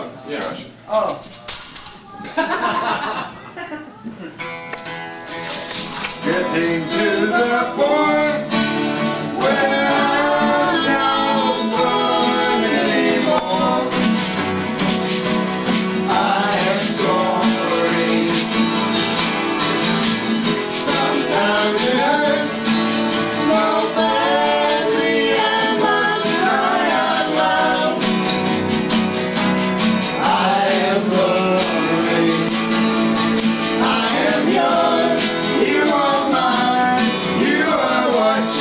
song. Yeah. Gosh. Oh. Getting to the point where I'm not fun anymore. I am sorry. Sometimes it hurts so badly I must cry out loud. I am sorry. I am yours. You are mine. You are what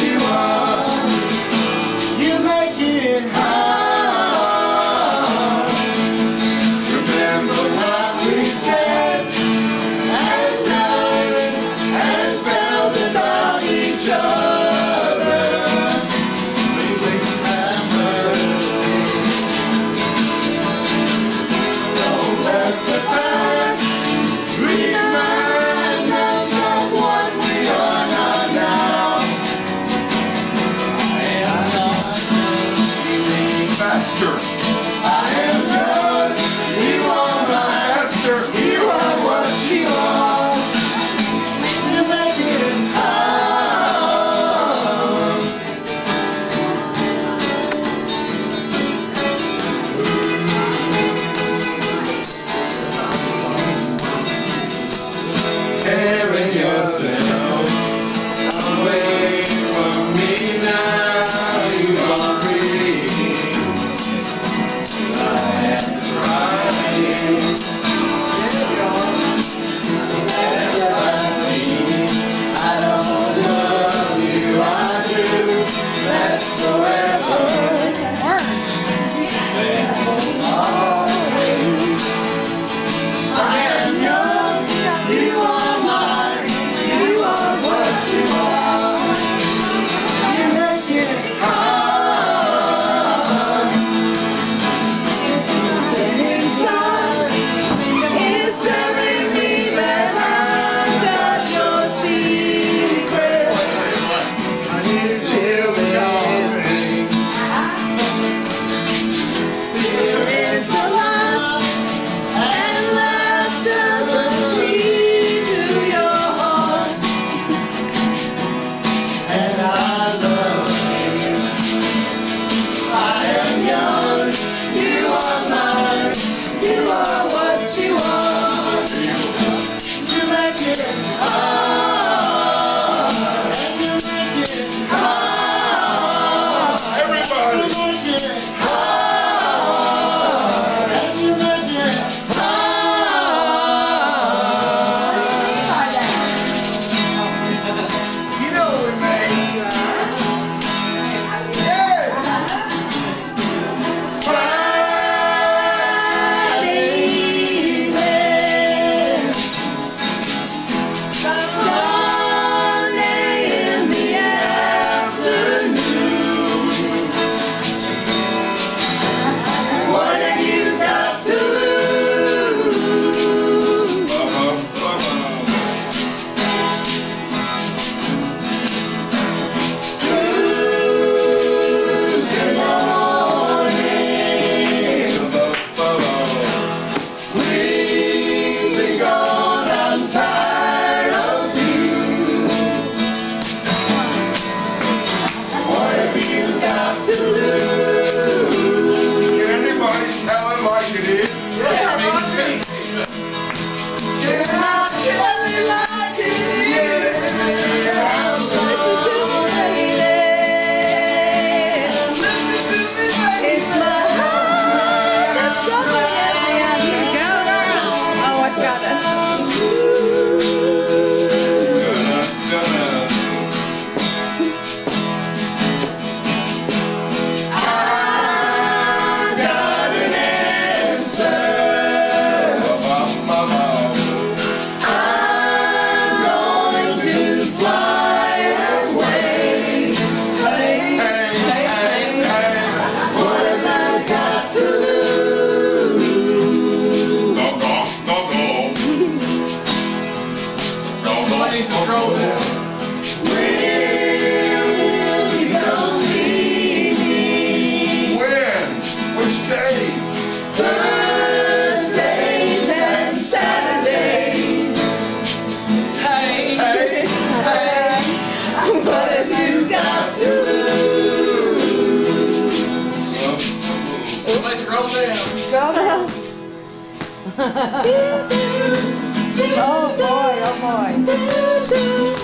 Oh boy, oh boy.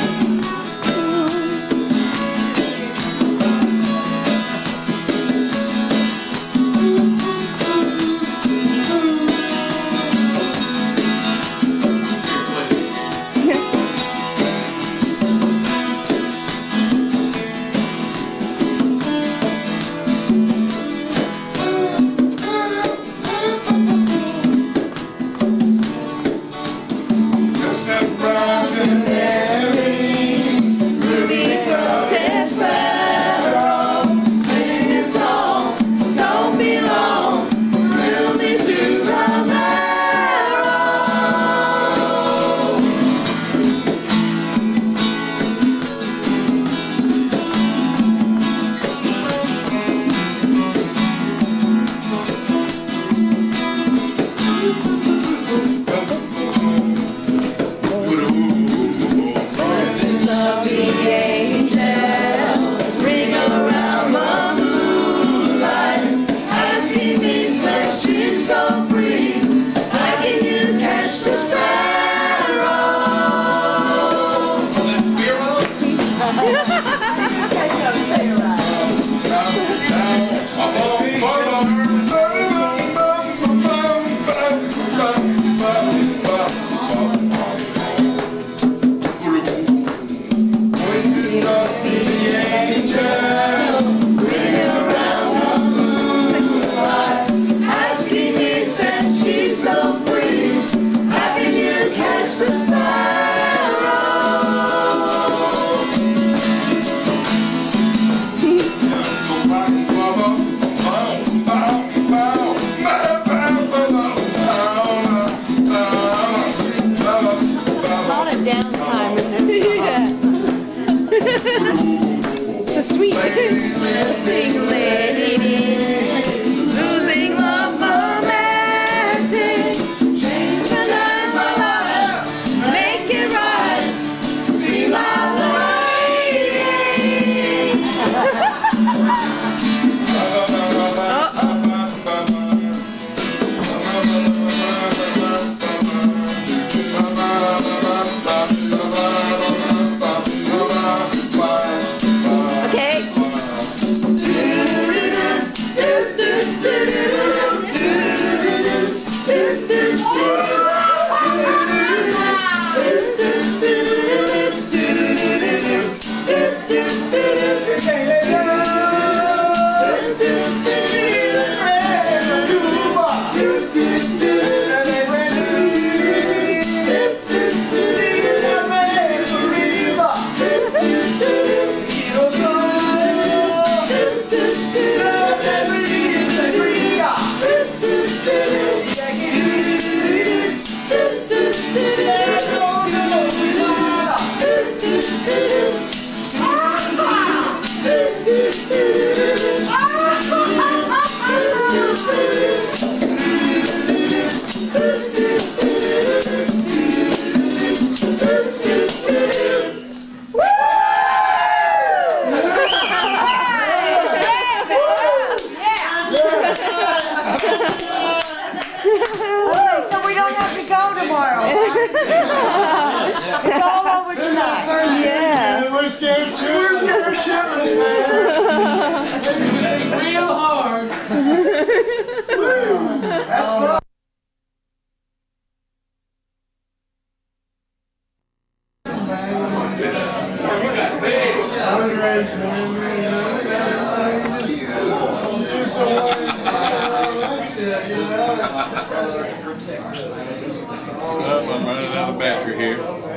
I'm running out of battery here.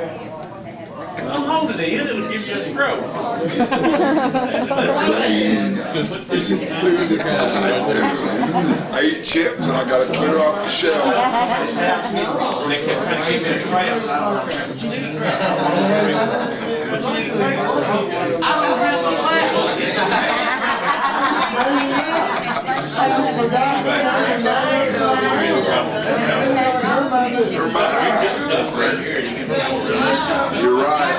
Don't hold it in, it'll give you a stroke. I eat chips and I gotta clear off the shell. They kept trying to keep it trail. I don't have the You're right.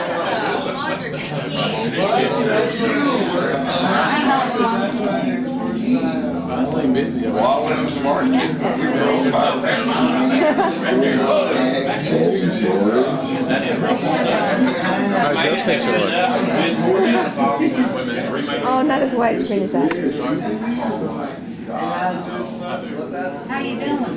Well, I went to some art kids, but we were all about Oh, not as widescreen as that. How you doing?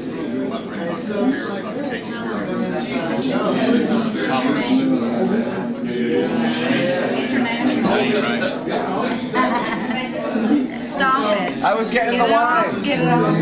Stop it. I was getting the wine. Get it off.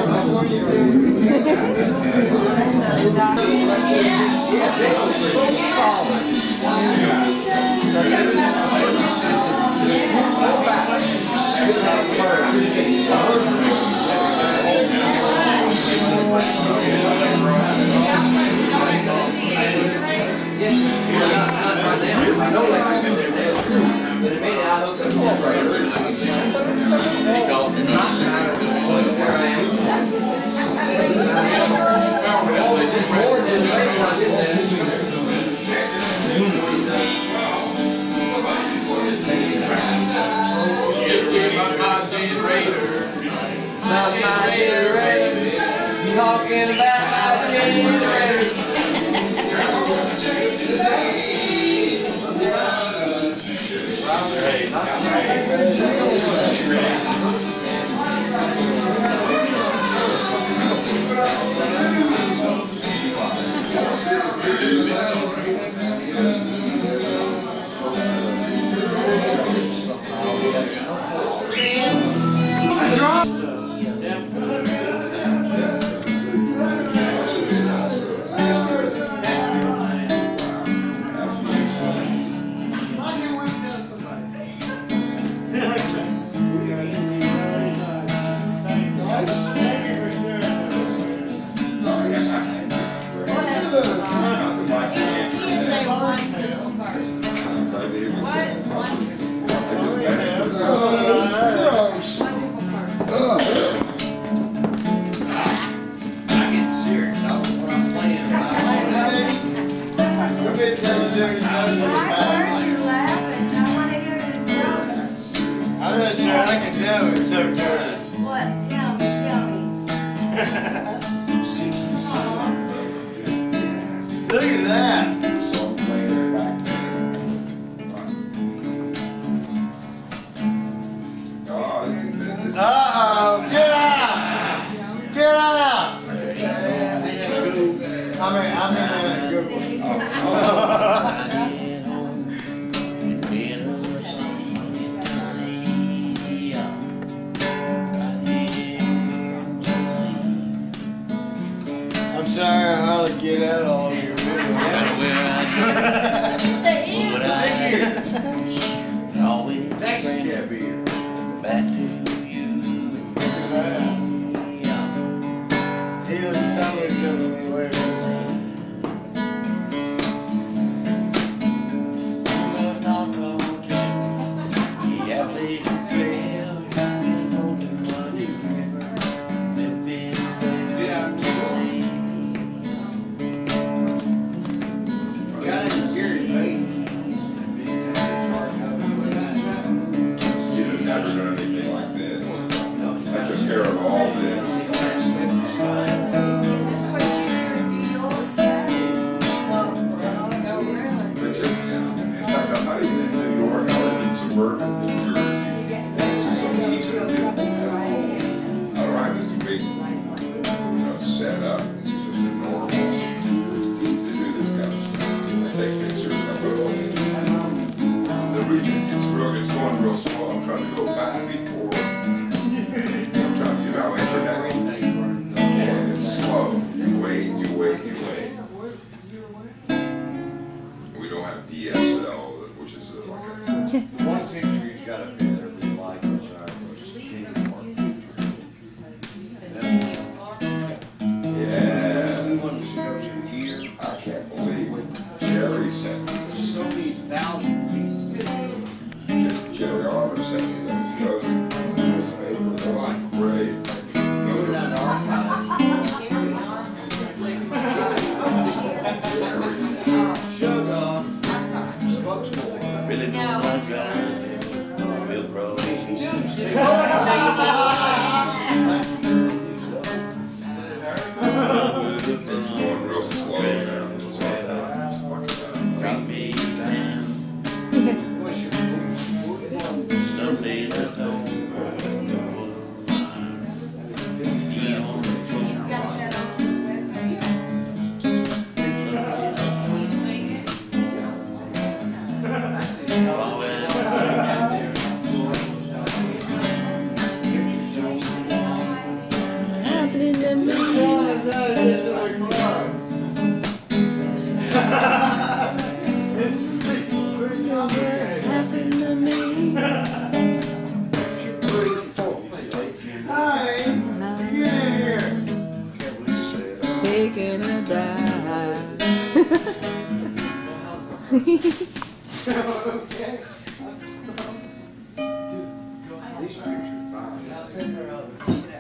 Not my generator, talking about my generator. I'm not sure I can tell it's so good. What? Tell me. Look at that. Oh, this is it. Uh-oh, get out! Get out! I'm in a good one. I'm sorry how to get out all of your Thanks, can't be here. He looks totally good when we wait. Okay. These pictures fine. I'll send her over.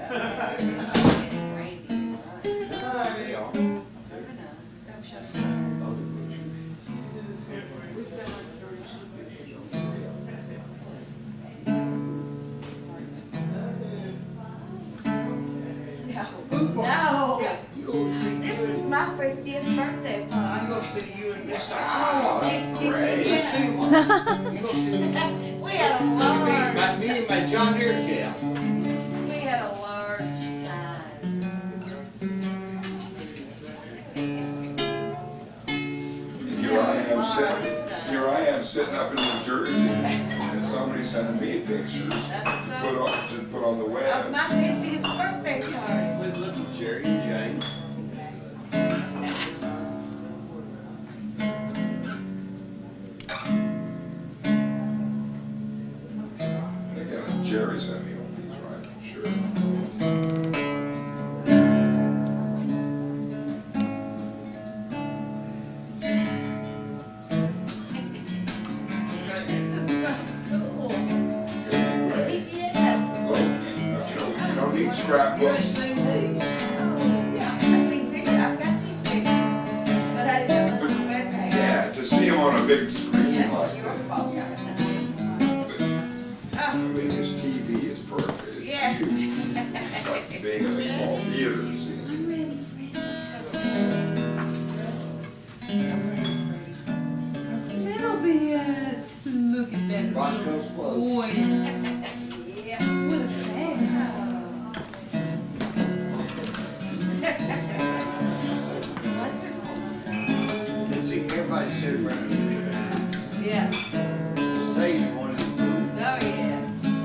No, You go see this is my 50th birthday I'm party. gonna see you and Mr. Oh, that's great. Yeah. You gonna see We had a large, me and my John Deere cow. we had a large time. Here I am sitting up in New Jersey, and somebody sending me pictures That's so, to put on the of web. my 50th birthday party. Good looking Jerry and Jane. Again, Jerry sent me all these, right? Sure. This is so cool. Great. Yes. Well, you don't need scrapbooks. Seen these? Yeah, I've seen pictures, I've got these pictures, but I didn't know it was a webpage. Yeah, to see him on a big screen That's like your that. fault. I mean, his TV is perfect. It's Yeah. huge. It's like being in a small theater to see him. Little bit. Look at that. Roscoe's clothes. Boy. Yeah. What a man. This is wonderful. Let's see, everybody sit around. Yeah. Stage one is cool. Oh, yeah.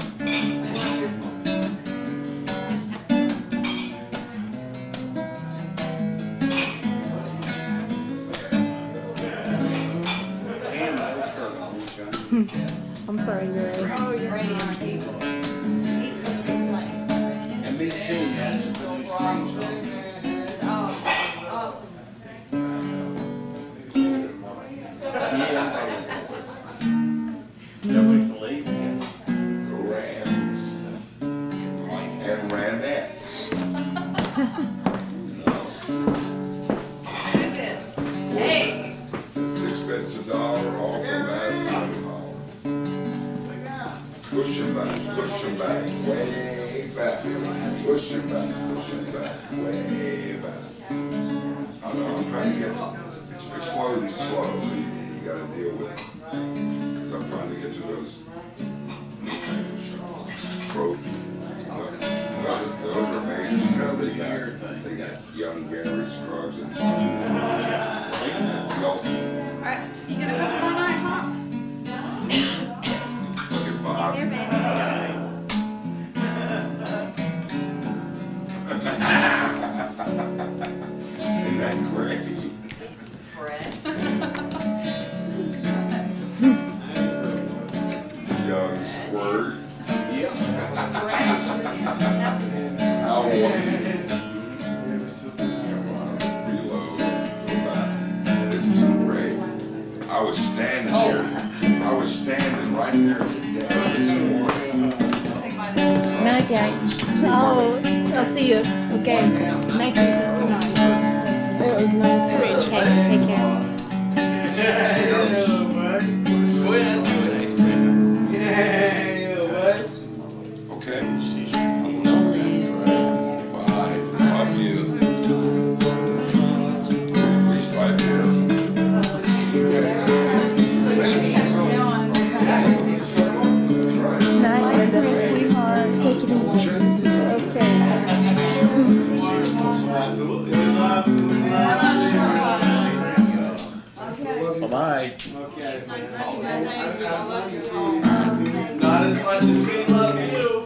And no shirt on, John. I'm sorry, Gary. Radio people. He's gonna be playing. And Miss Jean has to put his strings on. It's awesome, awesome. Nobody believe it. Rams and Ranettes. Look at this. Hey. $6 off from Madison. Push him back, way back. Push him back, way back. I know, I'm trying to get, it's exploding slow, so you gotta deal with it. Because I'm trying to get to those newspaper shows. Trophy. Those are amazing. You know, they got young Gary Scruggs and that's the ultimate. All right, you gonna come tomorrow night, huh? Look at Bob. Here, baby. Isn't that great? Fresh. Young squirt. Fresh. How wonderful. Reload. Go back. This is great. I was standing there. I was standing right there today this morning. Night, Jack. Oh, I'll see you. Okay. Night, Teresa. Good night. It was nice to reach. Hey, take care. Boy, that's a nice friend. Yeah, what? Okay. Bye. Love you. At least 5 years. Night, Linda, sweetheart. Take it easy. Okay. Bye-bye. Not as much as we love you.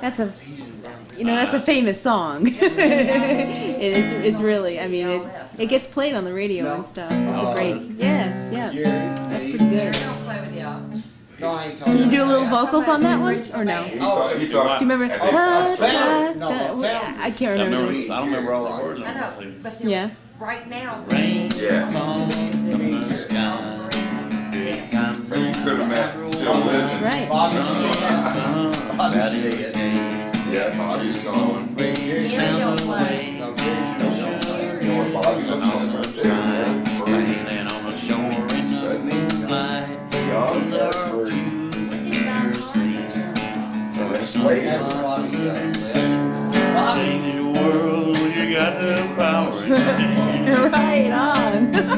That's a, that's a famous song. It's really, I mean, it gets played on the radio and stuff. It's a great, yeah, that's pretty good. Don't play with y'all. Can you do a little vocals on that one, or no? He thought, Do you remember? I can't remember. I don't remember all the words. I know, but they're Yeah. right now. Rain Yeah. from the sky. But he could have met still living. Right. Bobby's Yeah, Bobby's gone. Yeah, don't play. You know what Bobby looks like right there? Standing on the shore in the moonlight. Young, that's pretty. And that's way Change the world when you got the power. Right on.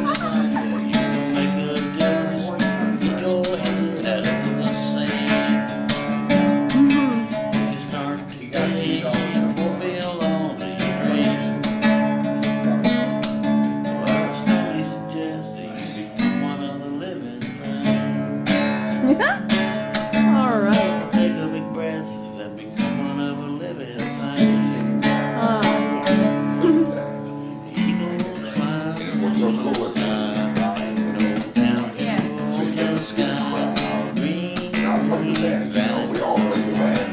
All right. Take a big breath and become one of a living thing. What's so cool is this? Now, I'm from the band, you know, we all play the band.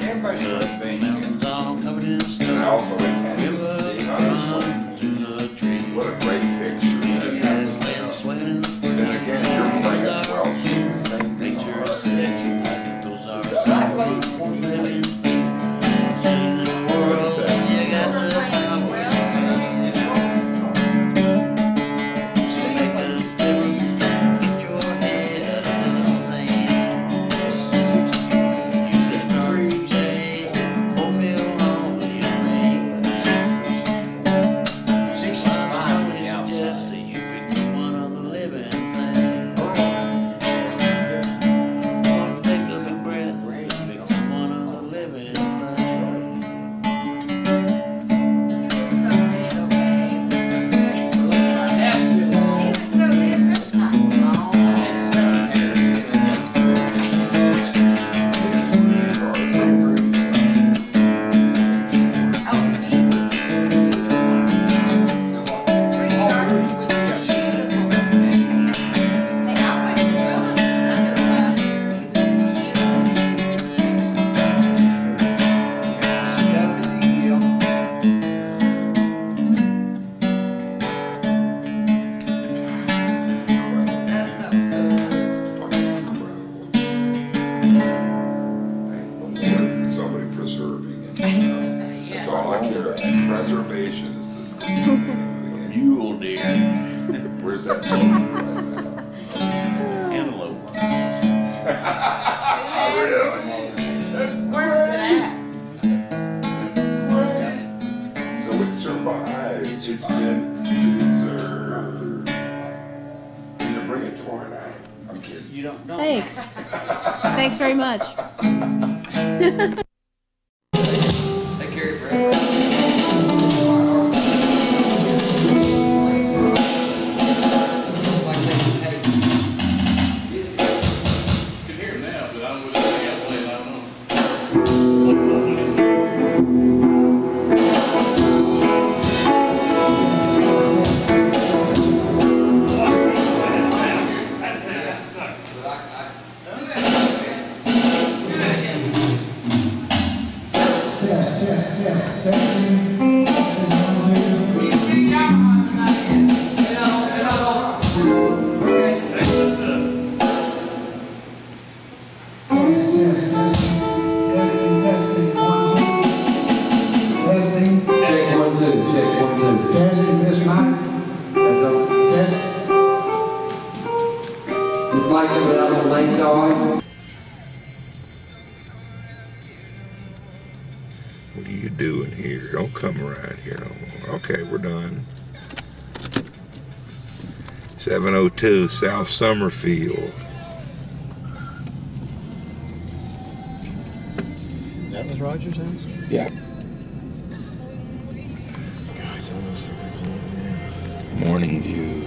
And I also like Canada. What a great picture. Then again, you're playing as well, so it's the same thing. Preservation is the Mule deer. Where's that from right now? Antelope. Really? That's Where's it great. So it survives. It's been preserved. Can you bring it tomorrow night? I'm kidding. You don't know. Thanks. Thanks very much. Take care of forever. Can hear him now, but I don't know if they got played, I don't know. That sucks. Check 1 2, check 1 2. Testing this mic. That's all. Test. This mic coming out on the main tower. What are you doing here? Don't come around here no more. Okay, we're done. 702 South Summerfield. That was Roger's house? Yeah. God, it's almost like Morning view.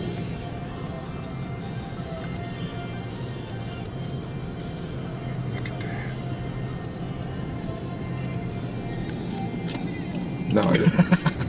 Look at that. No, I didn't.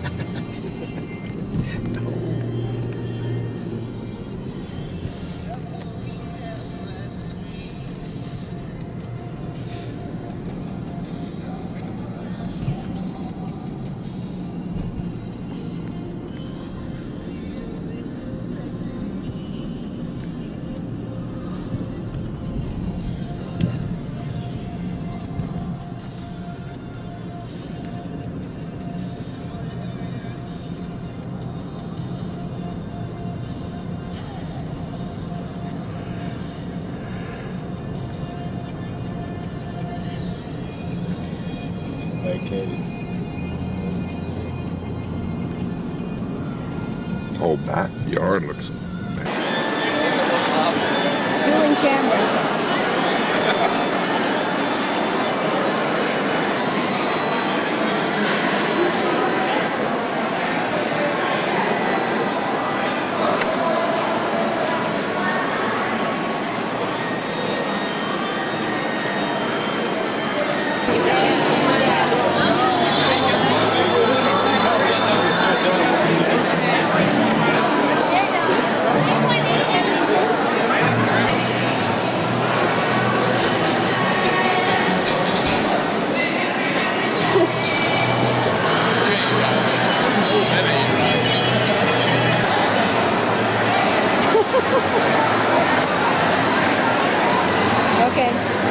Vacated. Whole backyard looks Dueling cameras. Okay.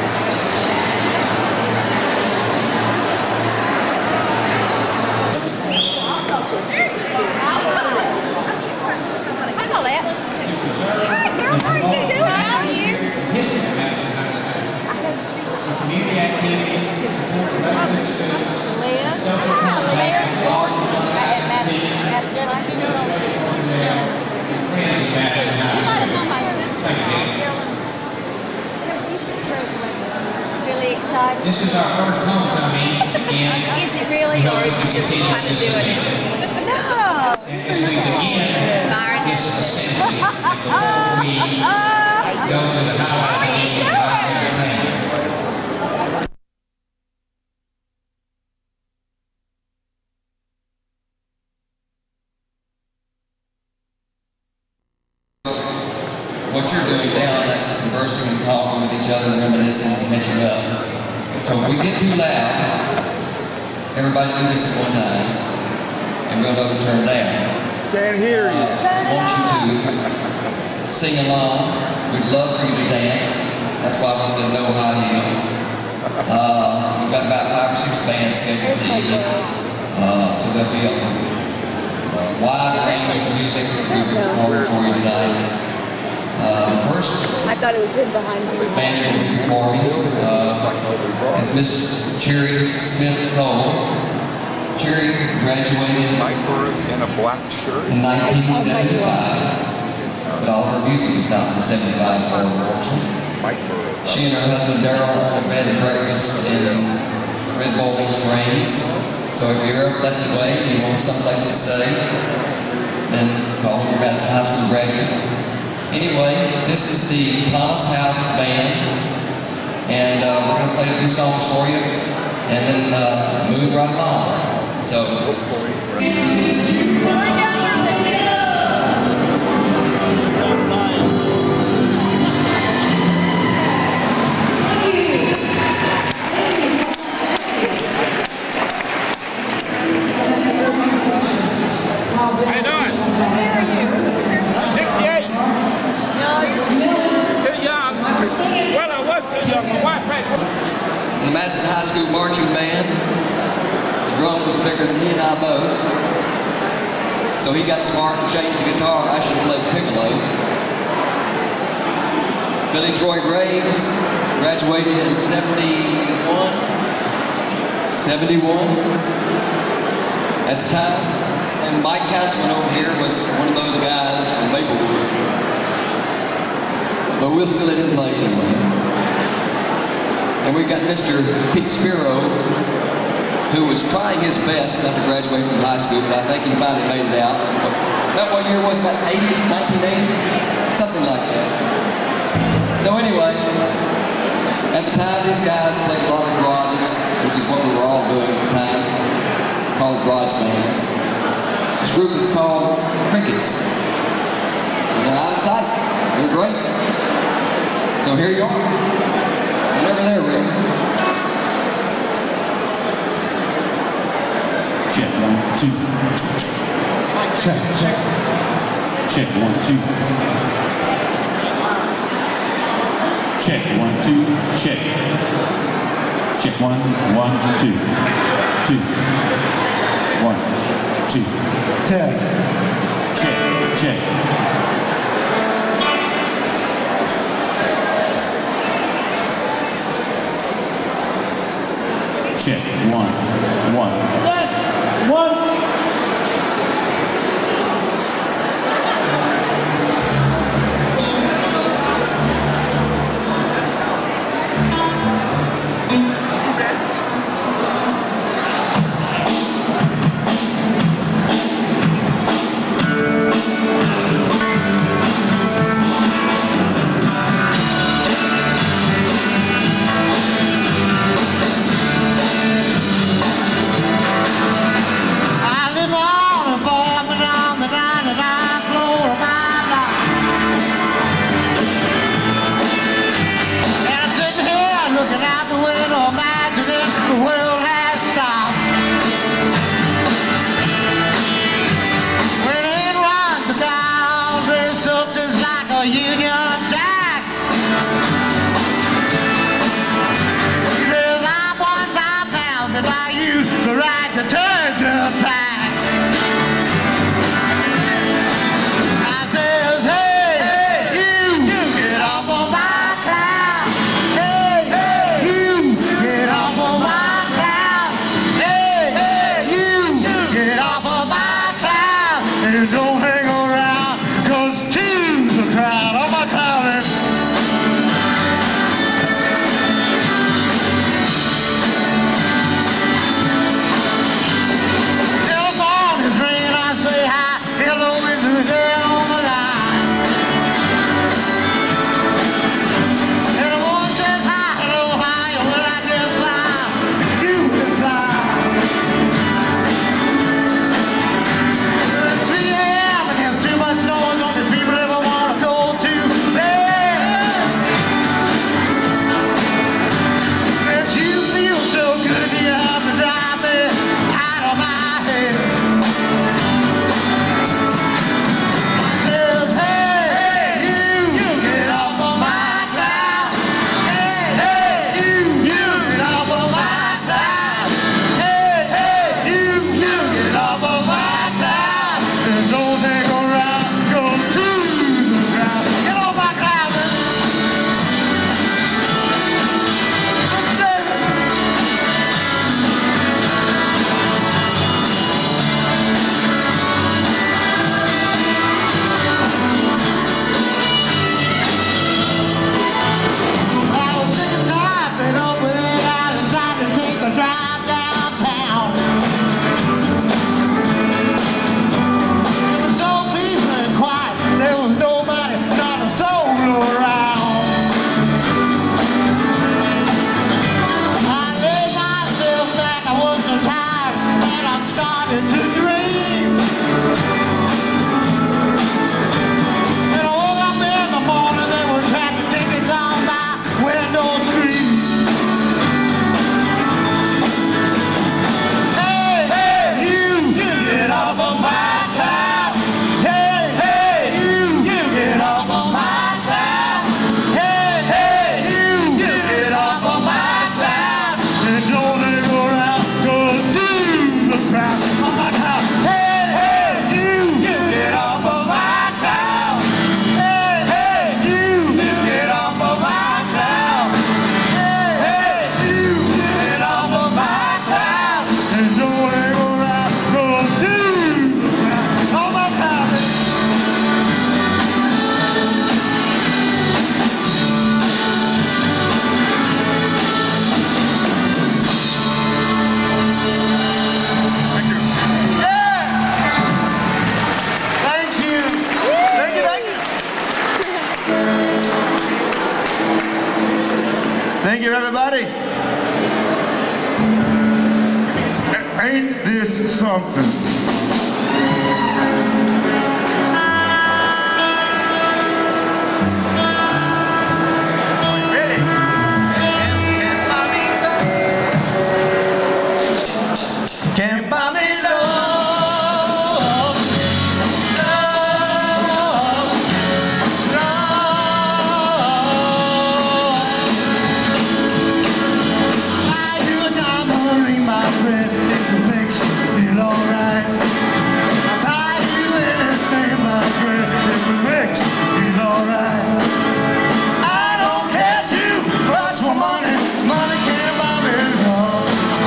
Hi, Colette. Hi, girl. How are you doing? How are you? History of Madison High School. Community activities, support of veteran students, social contact, and large Madison High School. friends of Madison High School. My sister. Really excited. This is our first homecoming, and Is it really, or is it just kind of doing it? No. as we begin this assembly, before we go to the highlight of our entertainment. What you're doing now, that's conversing and talking with each other and reminiscing and catching up. So if we get too loud, everybody do this at one time, and we'll know to turn down. Can't hear you. I want you to sing along. We'd love for you to dance. That's why we said no high heels. We've got about 5 or 6 bands scheduled for the evening. So there'll be a wide range of music that we recorded for you tonight. First I thought it was him behind you. band that will be performing is Miss Cherry Smith-Cole. Cherry graduated Night bird in a black shirt. in 1975, but all of her music is not from 75 forward, unfortunately. Night bird. She and her husband Daryl own a bed and breakfast in Red Bowling Springs. So if you're up that way and you want someplace to stay, then call your Madison High School graduate. Anyway, this is the Thomas House Band, and we're going to play a few songs for you, and then move right along. So, How you doing? 68. Too young. Well, I was too young. My wife graduated. the Madison High School Marching Band, the drum was bigger than he and I both. So he got smart and changed the guitar. I should have played piccolo. Billy Troy Graves graduated in 71 at the time. And Mike Castleman over here was one of those guys from Maplewood. But we'll still let him play anyway. And we've got Mr. Pete Spiro, who was trying his best not to graduate from high school, but I think he finally made it out. That one year was about 1980, something like that. So anyway, at the time these guys played a lot of garages, which is what we were all doing at the time. called garage bands. This group is called Crickets. And they're out of sight. They're great. So here you are. Whenever they're ready. Check 1, 2. Check, check. Check 1, 2. Check 1, 2. Check. Check 1, 1, 2. 2. 1, 2. Test. Check, check. Check 1, 1. 1. Thank you, everybody. Ain't this you something. Can't buy me love, love, love. Buy you a diamond ring, my friend, if it makes you feel alright. I'll buy you anything, my friend, if it makes you feel alright. I don't care too much for money, money can't buy me love.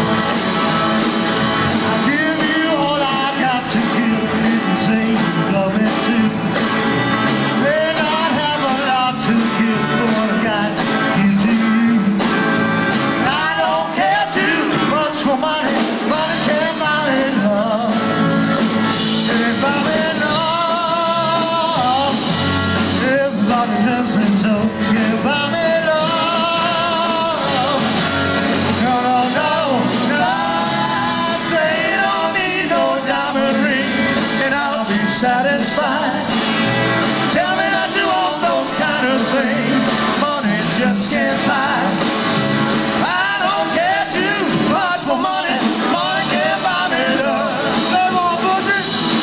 Satisfied. Tell me that you want those kind of things money just can't buy. I don't care too much for money, money can't buy me love. Come on, Boogie.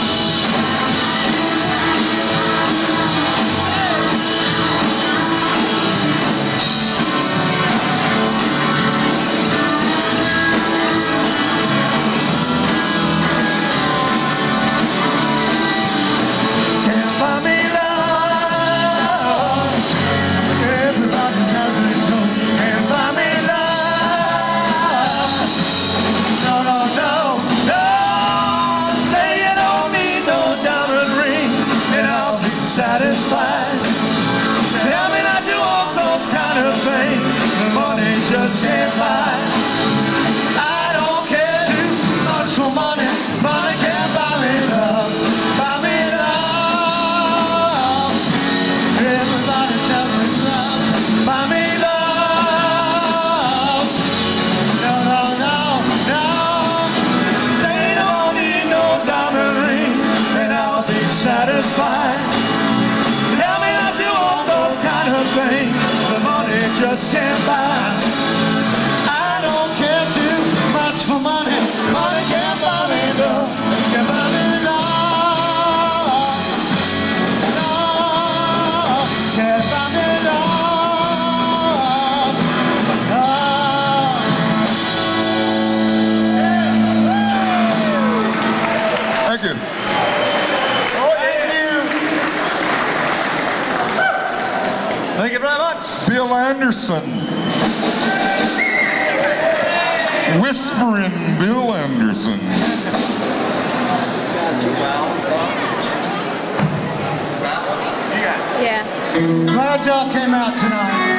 Satisfied. Tell me that you want those kind of things money just can't buy. I don't care too much for money, money can't buy me love. Buy me love. Everybody tell me love. Buy me love. No, no, no, no. Say you don't need no diamond ring and I'll be satisfied. Tell me that you want those kind of things the money just can't buy. I don't care too much for money, money can't buy me love, can't buy me love, love, can't buy me love, love. Thank you. Thank you very much. Bill Anderson. Whispering Bill Anderson. Yeah. Glad y'all came out tonight.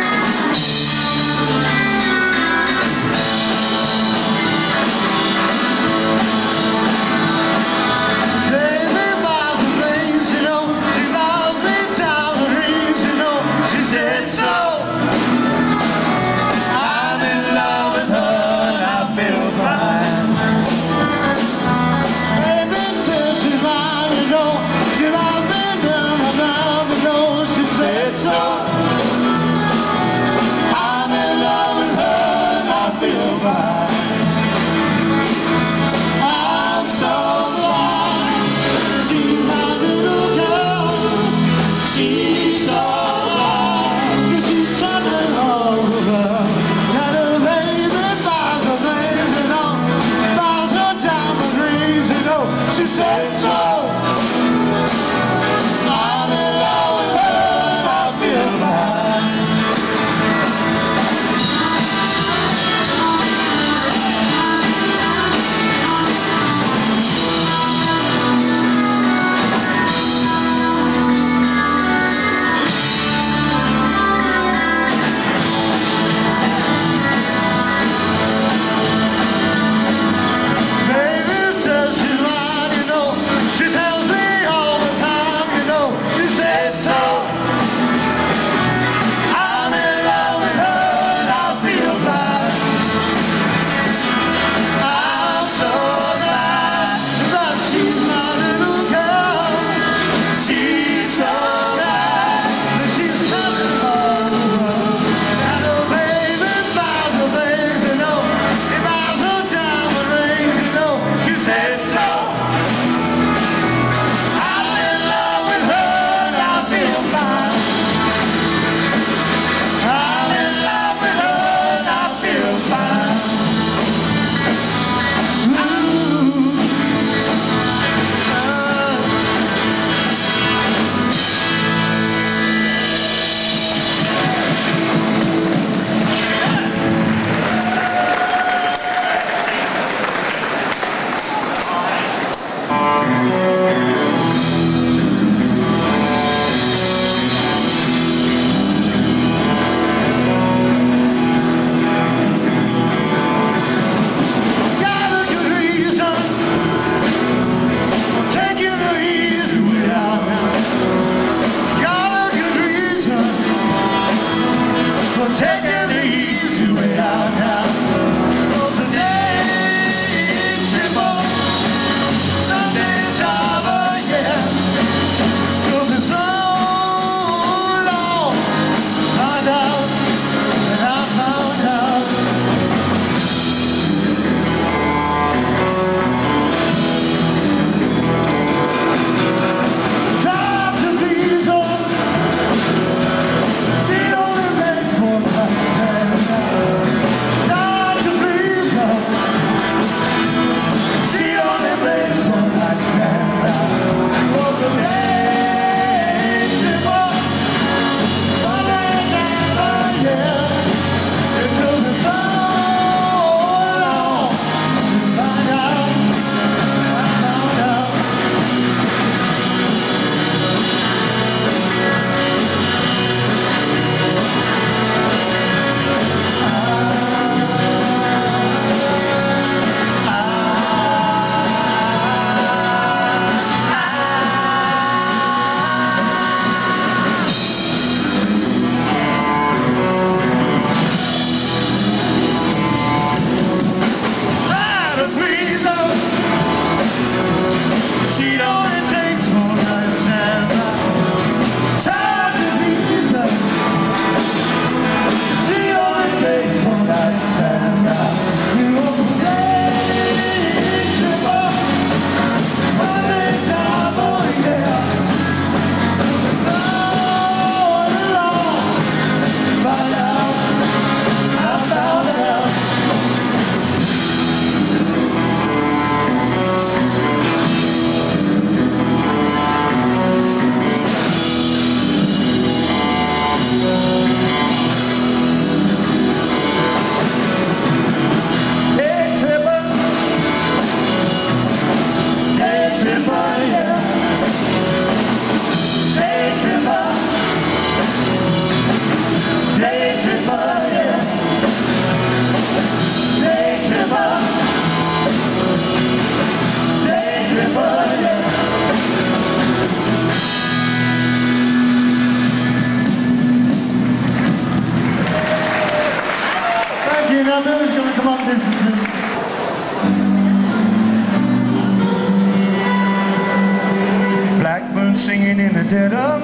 singing in the dead of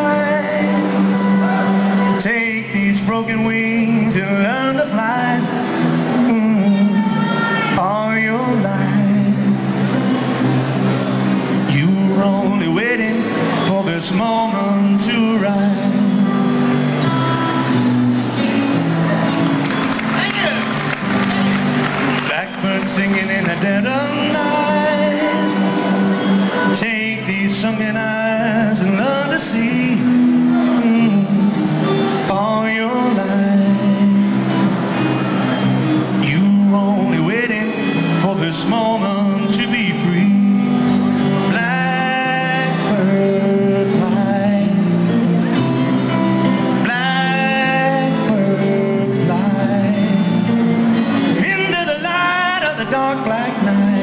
night. Take these broken wings and learn to fly all your life. You were only waiting for this moment to rise. Thank you. Blackbird singing in the dead of night. Take these sunken eyes and learn to see all your life. You were only waiting for this moment to be free. Blackbird fly, blackbird fly into the light of the dark black night.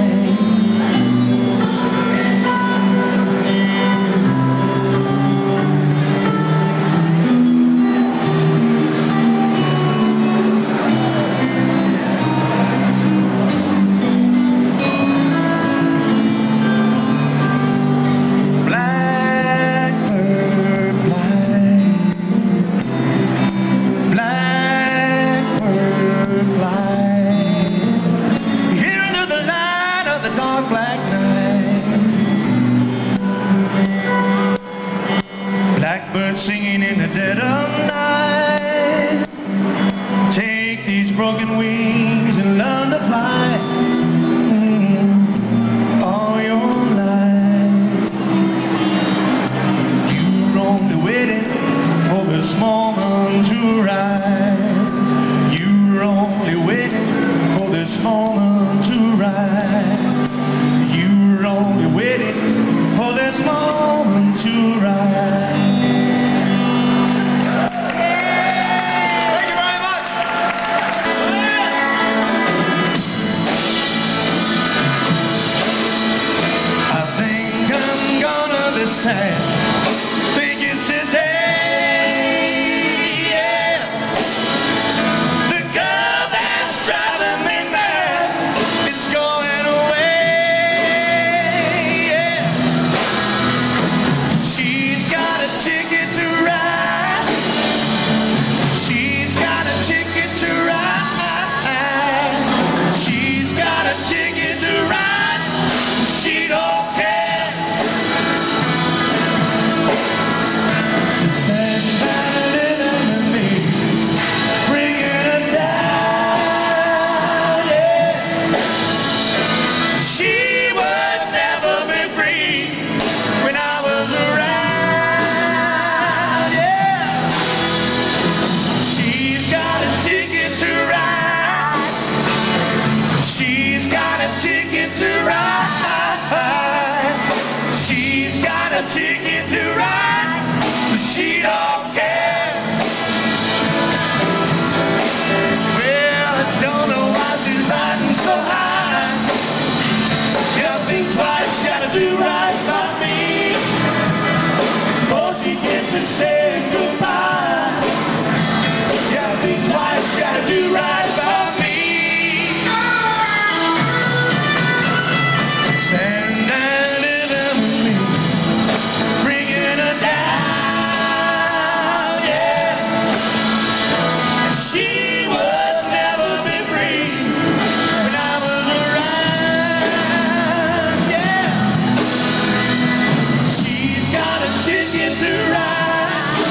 Blackbird singing in the dead of night. Take these broken wings and learn to fly all your life. You're only waiting for this moment to rise. You're only waiting for this moment to rise. You're only waiting for this moment to rise. Sad. Think it's today, yeah. The girl that's driving me mad is going away, yeah. She's got a ticket to ride. She's got a ticket to ride. She's got a ticket to ride. She don't care. Ticket to ride, but she don't care. Well, I don't know why she's riding so high. Gotta think twice, gotta do right by me. Before she gets to say goodbye. Gotta think twice, gotta do right by me. Send and living with me. Ticket to ride.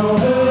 on her.